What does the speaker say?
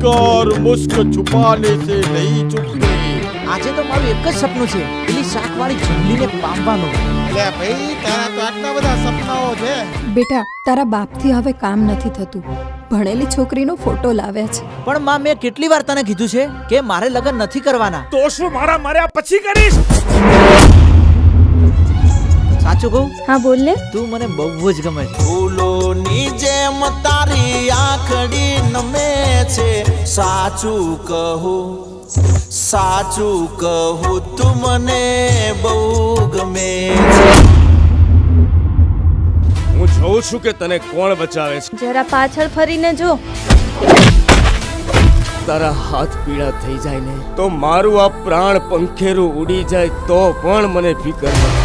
मगर मुस्क छुपाने से नहीं चुपती। આજે તો મારું એક જ સપનું છે, પેલી શાકવાળી જંગલીને પામવાનું. લે ભાઈ, તારા તો આટલા બધા સપનાઓ છે. બેટા, તારા બાપથી હવે કામ નથી થતું. ભણેલી છોકરીનો ફોટો લાવ્યા છે. પણ માં, મેં કેટલી વાર તને કીધું છે કે મારે લગ્ન નથી કરવાના. તો શું મારા માર્યા પછી કરીશ? સાચું કહું? હા બોલ ને. તું મને બહુ જ ગમે છે. ફૂલોની જેમ તારી આંખડી નમે છે. સાચું કહું તું મને બહુ ગમે છે. હું જોઉં છું કે તને કોણ બચાવે છે. જરા પાછળ ફરીને જો. તારા હાથ પીળા થઈ જાય ને તો મારું આ પ્રાણ પંખેરું ઉડી જાય તો પણ મને ફિકર નથી.